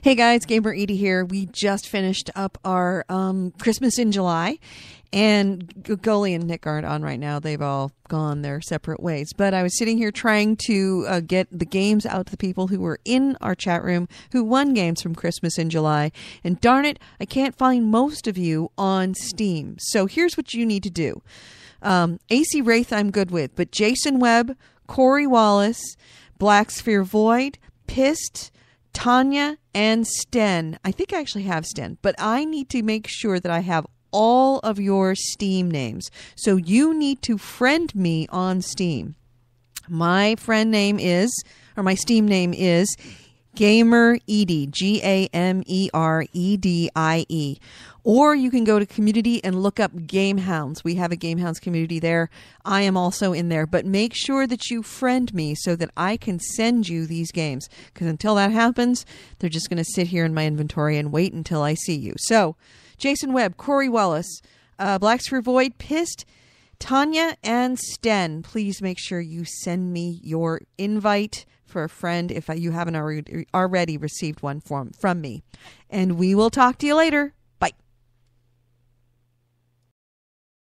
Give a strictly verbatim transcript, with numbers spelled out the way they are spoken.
Hey guys, Gamer Edie here. We just finished up our um, Christmas in July, and Goli and Nick aren't on right now. They've all gone their separate ways. But I was sitting here trying to uh, get the games out to the people who were in our chat room who won games from Christmas in July. And darn it, I can't find most of you on Steam. So here's what you need to do. Um, A C Wraith I'm good with, but Jason Webb, Corey Wallace, Black Sphere Void, Pissed, Tanya, and Sten. I think I actually have Sten, but I need to make sure that I have all of your Steam names. So you need to friend me on Steam. My friend name is, or my Steam name is Gamer Edie, G A M E R E D I E. Or you can go to community and look up Gamehounds. We have a Gamehounds community there. I am also in there. But make sure that you friend me so that I can send you these games. Because until that happens, they're just going to sit here in my inventory and wait until I see you. So, Jason Webb, Corey Wallace, uh, Black Sphere Void, Pissed, Tanya, and Sten. Please make sure you send me your invite for a friend if you haven't already already received one from, from me. And we will talk to you later.